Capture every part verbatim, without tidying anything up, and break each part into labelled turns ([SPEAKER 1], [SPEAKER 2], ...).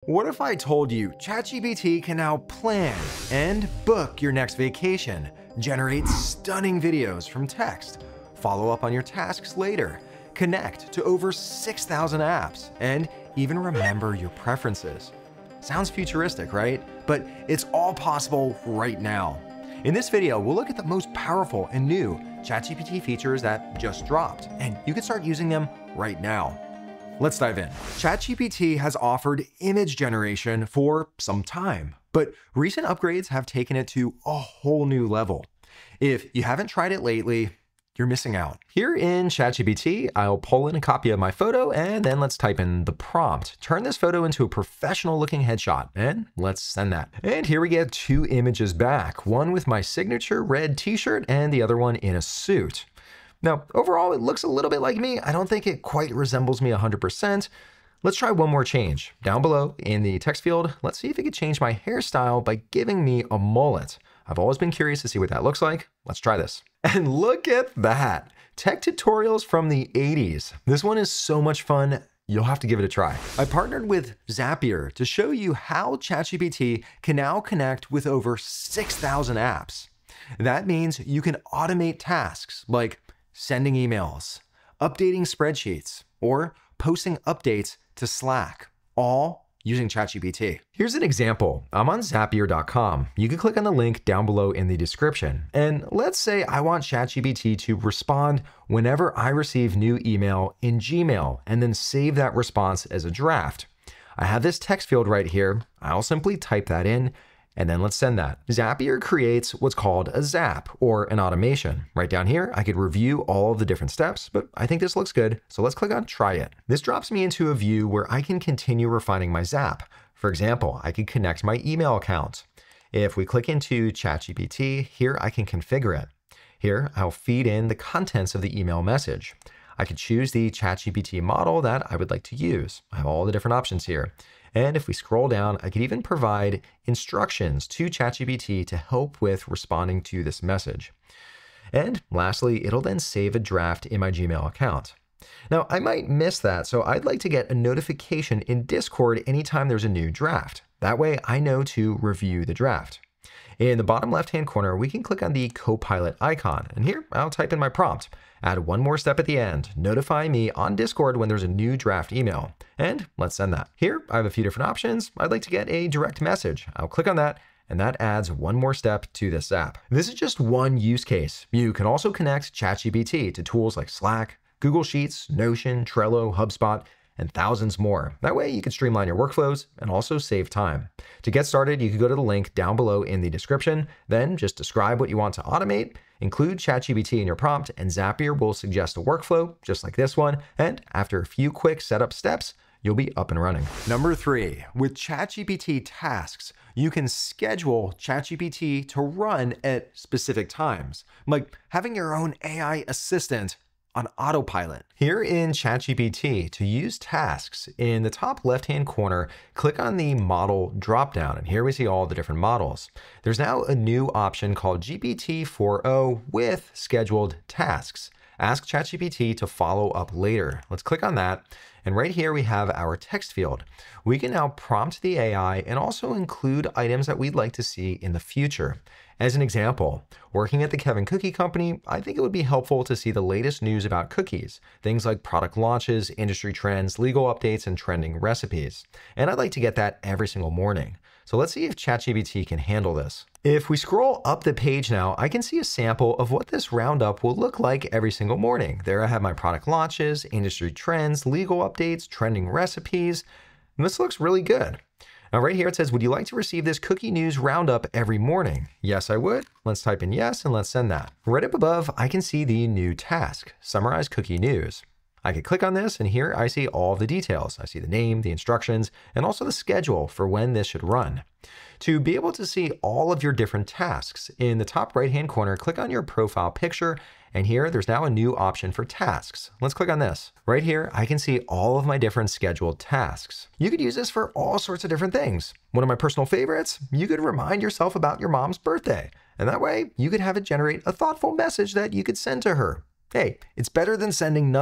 [SPEAKER 1] What if I told you ChatGPT can now plan and book your next vacation, generate stunning videos from text, follow up on your tasks later, connect to over six thousand apps, and even remember your preferences? Sounds futuristic, right? But it's all possible right now. In this video, we'll look at the most powerful and new ChatGPT features that just dropped, and you can start using them right now. Let's dive in. ChatGPT has offered image generation for some time, but recent upgrades have taken it to a whole new level. If you haven't tried it lately, you're missing out. Here in ChatGPT, I'll pull in a copy of my photo and then let's type in the prompt. Turn this photo into a professional looking headshot and let's send that. And here we get two images back, one with my signature red t-shirt and the other one in a suit. Now, overall, it looks a little bit like me. I don't think it quite resembles me one hundred percent. Let's try one more change. Down below in the text field, let's see if it could change my hairstyle by giving me a mullet. I've always been curious to see what that looks like. Let's try this. And look at that. Tech tutorials from the eighties. This one is so much fun. You'll have to give it a try. I partnered with Zapier to show you how ChatGPT can now connect with over six thousand apps. That means you can automate tasks like sending emails, updating spreadsheets, or posting updates to Slack, all using ChatGPT. Here's an example. I'm on Zapier dot com. You can click on the link down below in the description. And let's say I want ChatGPT to respond whenever I receive new email in Gmail and then save that response as a draft. I have this text field right here. I'll simply type that in and then let's send that. Zapier creates what's called a zap or an automation. Right down here, I could review all of the different steps, but I think this looks good. So let's click on try it. This drops me into a view where I can continue refining my zap. For example, I could connect my email account. If we click into ChatGPT, here I can configure it. Here, I'll feed in the contents of the email message. I could choose the ChatGPT model that I would like to use. I have all the different options here. And if we scroll down, I could even provide instructions to ChatGPT to help with responding to this message. And lastly, it'll then save a draft in my Gmail account. Now, I might miss that, so I'd like to get a notification in Discord anytime there's a new draft. That way I know to review the draft. In the bottom left-hand corner, we can click on the Copilot icon. And here, I'll type in my prompt. Add one more step at the end. Notify me on Discord when there's a new draft email. And let's send that. Here, I have a few different options. I'd like to get a direct message. I'll click on that, and that adds one more step to this app. This is just one use case. You can also connect ChatGPT to tools like Slack, Google Sheets, Notion, Trello, HubSpot, and thousands more. That way you can streamline your workflows and also save time. To get started, you can go to the link down below in the description, then just describe what you want to automate, include ChatGPT in your prompt, and Zapier will suggest a workflow just like this one. And after a few quick setup steps, you'll be up and running. Number three, with ChatGPT tasks, you can schedule ChatGPT to run at specific times, like having your own A I assistant on autopilot. Here in ChatGPT, to use tasks, in the top left-hand corner, click on the model dropdown, and here we see all the different models. There's now a new option called G P T four o with scheduled tasks. Ask ChatGPT to follow up later. Let's click on that. And right here we have our text field. We can now prompt the A I and also include items that we'd like to see in the future. As an example, working at the Kevin Cookie Company, I think it would be helpful to see the latest news about cookies, things like product launches, industry trends, legal updates, and trending recipes. And I'd like to get that every single morning. So let's see if ChatGPT can handle this. If we scroll up the page now, I can see a sample of what this roundup will look like every single morning. There I have my product launches, industry trends, legal updates, trending recipes, and this looks really good. Now right here it says, would you like to receive this cookie news roundup every morning? Yes, I would. Let's type in yes and let's send that. Right up above, I can see the new task, summarize cookie news. I could click on this and here I see all the details. I see the name, the instructions, and also the schedule for when this should run. To be able to see all of your different tasks, in the top right-hand corner, click on your profile picture, and here there's now a new option for tasks. Let's click on this. Right here, I can see all of my different scheduled tasks. You could use this for all sorts of different things. One of my personal favorites, you could remind yourself about your mom's birthday, and that way you could have it generate a thoughtful message that you could send to her. Hey, it's better than sending nothing.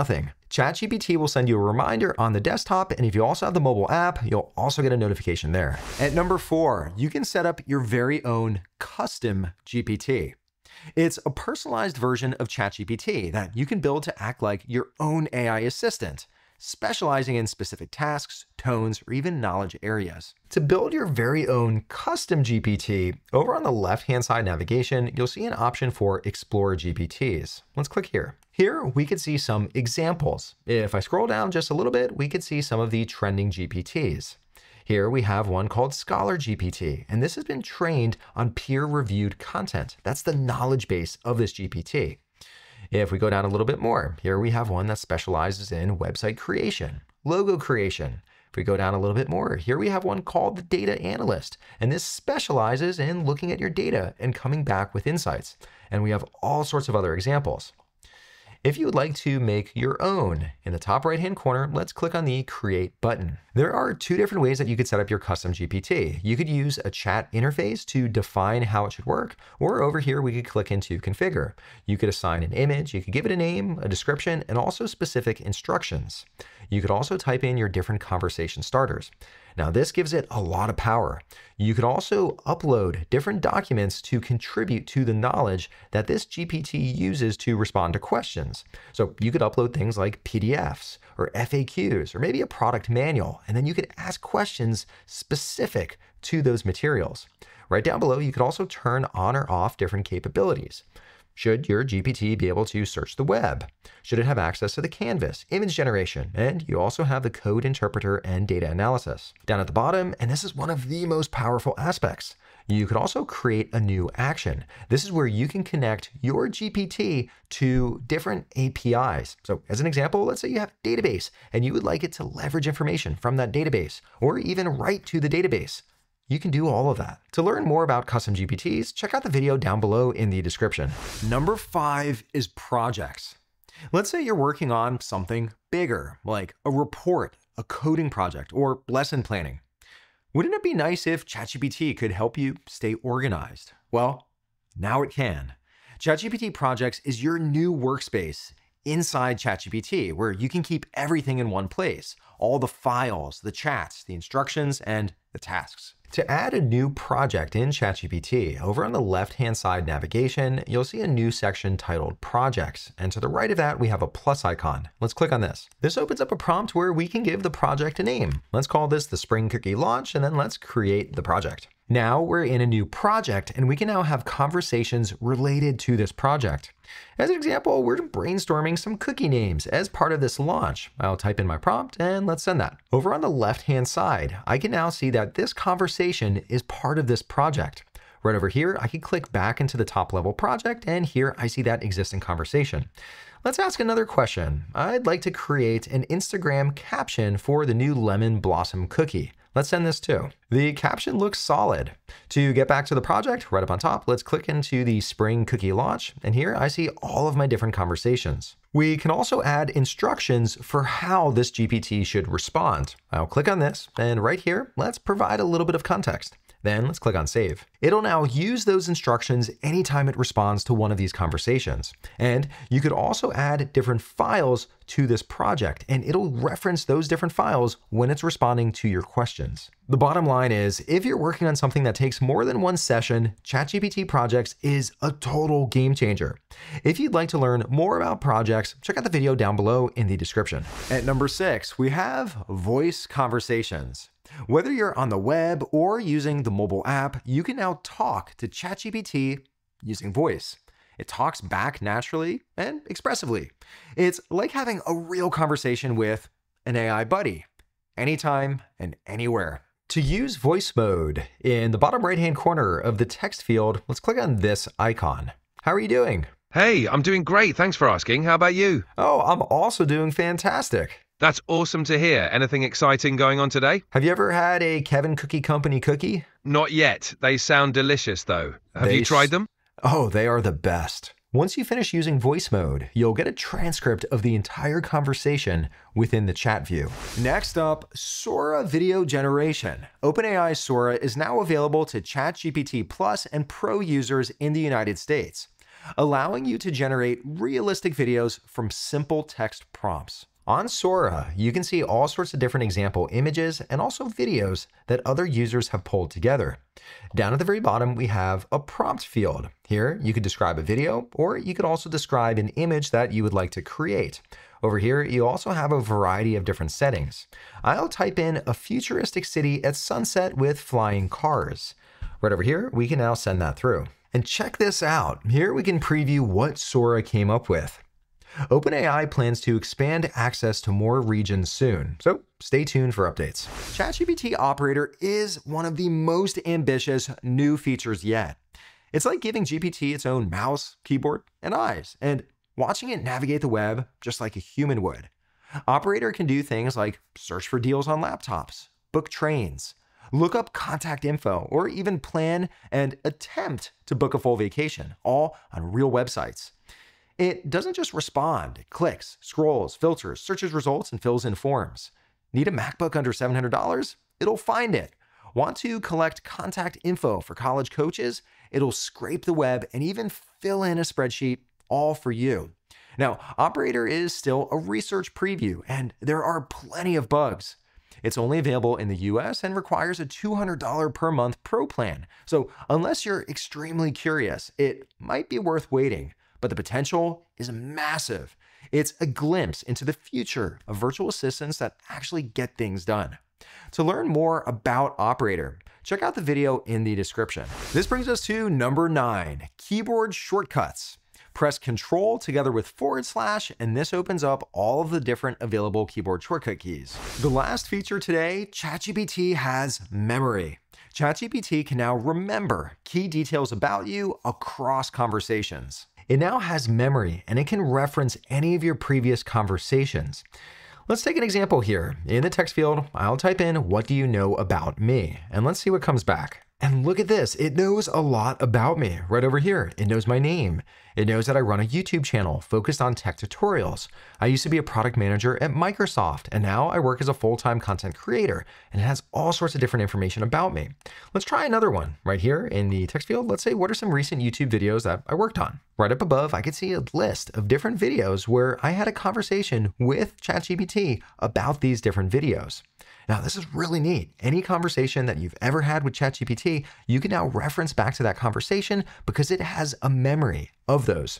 [SPEAKER 1] ChatGPT will send you a reminder on the desktop, and if you also have the mobile app, you'll also get a notification there. At number four, you can set up your very own custom G P T. It's a personalized version of ChatGPT that you can build to act like your own A I assistant, specializing in specific tasks, tones, or even knowledge areas. To build your very own custom G P T, over on the left-hand side navigation, you'll see an option for Explore G P Ts. Let's click here. Here, we could see some examples. If I scroll down just a little bit, we could see some of the trending G P Ts. Here we have one called Scholar G P T, and this has been trained on peer-reviewed content. That's the knowledge base of this G P T. If we go down a little bit more, here we have one that specializes in website creation, logo creation. If we go down a little bit more, here we have one called the Data Analyst, and this specializes in looking at your data and coming back with insights. And we have all sorts of other examples. If you would like to make your own, in the top right-hand corner, let's click on the Create button. There are two different ways that you could set up your custom G P T. You could use a chat interface to define how it should work, or over here we could click into Configure. You could assign an image, you could give it a name, a description, and also specific instructions. You could also type in your different conversation starters. Now this gives it a lot of power. You could also upload different documents to contribute to the knowledge that this G P T uses to respond to questions. So you could upload things like P D Fs or F A Qs or maybe a product manual, and then you could ask questions specific to those materials. Right down below, you could also turn on or off different capabilities. Should your G P T be able to search the web? Should it have access to the canvas, image generation? And you also have the code interpreter and data analysis. Down at the bottom, and this is one of the most powerful aspects, you could also create a new action. This is where you can connect your G P T to different A P Is. So as an example, let's say you have a database and you would like it to leverage information from that database or even write to the database. You can do all of that. To learn more about custom G P Ts, check out the video down below in the description. Number five is projects. Let's say you're working on something bigger, like a report, a coding project, or lesson planning. Wouldn't it be nice if ChatGPT could help you stay organized? Well, now it can. ChatGPT Projects is your new workspace inside ChatGPT, where you can keep everything in one place, all the files, the chats, the instructions, and the tasks. To add a new project in ChatGPT, over on the left-hand side navigation, you'll see a new section titled Projects. And to the right of that, we have a plus icon. Let's click on this. This opens up a prompt where we can give the project a name. Let's call this the Spring Cookie Launch, and then let's create the project. Now we're in a new project, and we can now have conversations related to this project. As an example, we're brainstorming some cookie names as part of this launch. I'll type in my prompt and let's send that. Over on the left-hand side, I can now see that this conversation is part of this project. Right over here, I can click back into the top level project, and here I see that existing conversation. Let's ask another question. I'd like to create an Instagram caption for the new lemon blossom cookie. Let's send this too. The caption looks solid. To get back to the project, right up on top, let's click into the Spring Cookie Launch, and here I see all of my different conversations. We can also add instructions for how this G P T should respond. I'll click on this, and right here, let's provide a little bit of context. Then let's click on Save. It'll now use those instructions anytime it responds to one of these conversations. And you could also add different files to this project, and it'll reference those different files when it's responding to your questions. The bottom line is, if you're working on something that takes more than one session, ChatGPT Projects is a total game changer. If you'd like to learn more about projects, check out the video down below in the description. At number six, we have voice conversations. Whether you're on the web or using the mobile app, you can now talk to ChatGPT using voice. It talks back naturally and expressively. It's like having a real conversation with an A I buddy, anytime and anywhere. To use voice mode, in the bottom right-hand corner of the text field, let's click on this icon. How are you doing?
[SPEAKER 2] Hey, I'm doing great. Thanks for asking. How about you?
[SPEAKER 1] Oh, I'm also doing fantastic.
[SPEAKER 2] That's awesome to hear. Anything exciting going on today?
[SPEAKER 1] Have you ever had a Kevin Cookie Company cookie?
[SPEAKER 2] Not yet. They sound delicious, though. Have
[SPEAKER 1] They
[SPEAKER 2] you tried them?
[SPEAKER 1] Oh, they are the best. Once you finish using voice mode, you'll get a transcript of the entire conversation within the chat view. Next up, Sora Video Generation. OpenAI Sora is now available to ChatGPT Plus and Pro users in the United States, allowing you to generate realistic videos from simple text prompts. On Sora, you can see all sorts of different example images and also videos that other users have pulled together. Down at the very bottom, we have a prompt field. Here, you could describe a video, or you could also describe an image that you would like to create. Over here, you also have a variety of different settings. I'll type in a futuristic city at sunset with flying cars. Right over here, we can now send that through. And check this out. Here we can preview what Sora came up with. OpenAI plans to expand access to more regions soon, so stay tuned for updates. ChatGPT Operator is one of the most ambitious new features yet. It's like giving G P T its own mouse, keyboard, and eyes, and watching it navigate the web just like a human would. Operator can do things like search for deals on laptops, book trains, look up contact info, or even plan and attempt to book a full vacation, all on real websites. It doesn't just respond, it clicks, scrolls, filters, searches results, and fills in forms. Need a MacBook under seven hundred dollars? It'll find it. Want to collect contact info for college coaches? It'll scrape the web and even fill in a spreadsheet, all for you. Now, Operator is still a research preview, and there are plenty of bugs. It's only available in the U S and requires a two hundred dollars per month Pro plan. So unless you're extremely curious, it might be worth waiting. But the potential is massive. It's a glimpse into the future of virtual assistants that actually get things done. To learn more about Operator, check out the video in the description. This brings us to number nine, keyboard shortcuts. Press Control together with forward slash, and this opens up all of the different available keyboard shortcut keys. The last feature today, ChatGPT has memory. ChatGPT can now remember key details about you across conversations. It now has memory, and it can reference any of your previous conversations. Let's take an example here. In the text field, I'll type in, "What do you know about me?" And let's see what comes back. And look at this, it knows a lot about me right over here. It knows my name. It knows that I run a YouTube channel focused on tech tutorials. I used to be a product manager at Microsoft, and now I work as a full-time content creator, and it has all sorts of different information about me. Let's try another one. Right here in the text field, let's say, what are some recent YouTube videos that I worked on? Right up above, I can see a list of different videos where I had a conversation with ChatGPT about these different videos. Now, this is really neat. Any conversation that you've ever had with ChatGPT, you can now reference back to that conversation because it has a memory of those.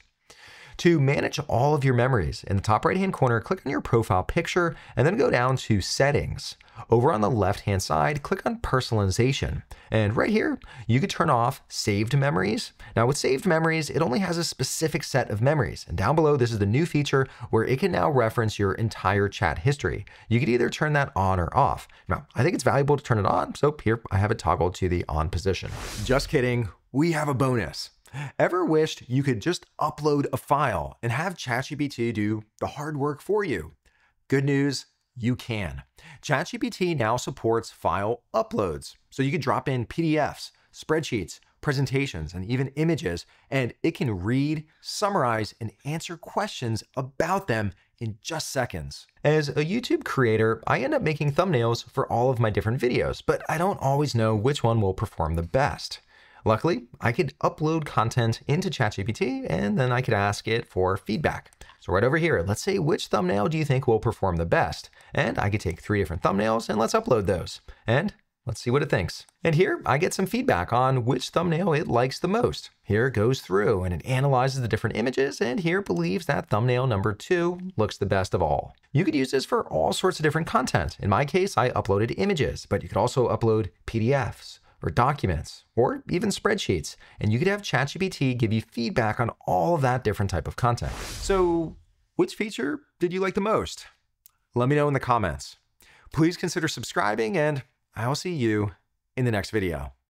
[SPEAKER 1] To manage all of your memories, in the top right-hand corner, click on your profile picture and then go down to Settings. Over on the left-hand side, click on Personalization. And right here, you can turn off Saved Memories. Now with Saved Memories, it only has a specific set of memories. And down below, this is the new feature where it can now reference your entire chat history. You could either turn that on or off. Now, I think it's valuable to turn it on, so here I have it toggled to the on position. Just kidding, we have a bonus. Ever wished you could just upload a file and have ChatGPT do the hard work for you? Good news, you can. ChatGPT now supports file uploads, so you can drop in P D Fs, spreadsheets, presentations, and even images, and it can read, summarize, and answer questions about them in just seconds. As a YouTube creator, I end up making thumbnails for all of my different videos, but I don't always know which one will perform the best. Luckily, I could upload content into ChatGPT and then I could ask it for feedback. So right over here, let's say, which thumbnail do you think will perform the best? And I could take three different thumbnails and let's upload those. And let's see what it thinks. And here I get some feedback on which thumbnail it likes the most. Here it goes through and it analyzes the different images and here believes that thumbnail number two looks the best of all. You could use this for all sorts of different content. In my case, I uploaded images, but you could also upload P D Fs, or documents, or even spreadsheets, and you could have ChatGPT give you feedback on all of that different type of content. So which feature did you like the most? Let me know in the comments. Please consider subscribing, and I'll see you in the next video.